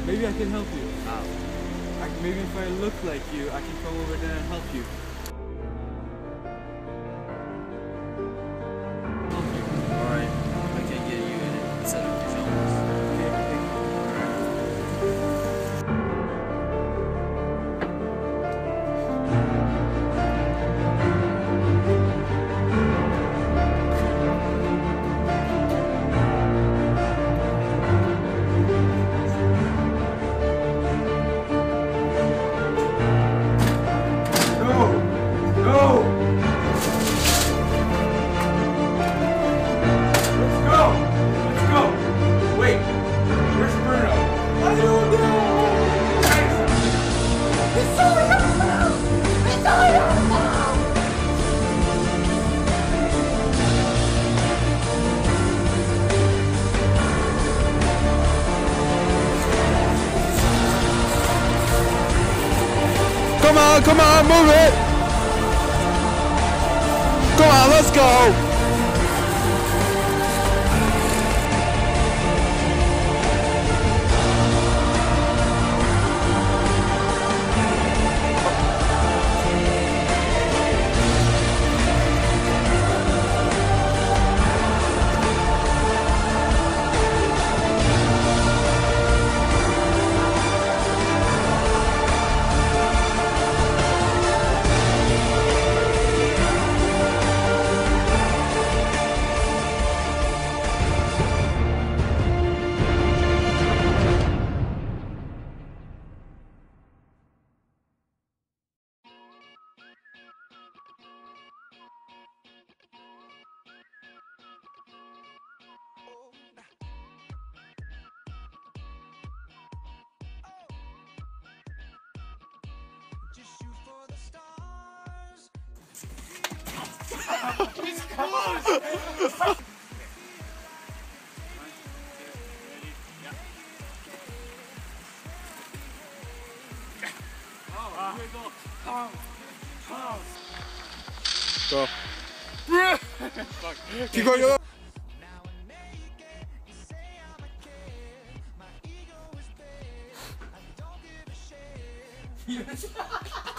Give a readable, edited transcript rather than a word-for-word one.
Maybe I can help you. How? Maybe if I look like you, I can come over there and help you. Alright, I can get you in a set of pajamas. Come on, move it! Come on, let's go! He's close! Go. Keep going. Yes.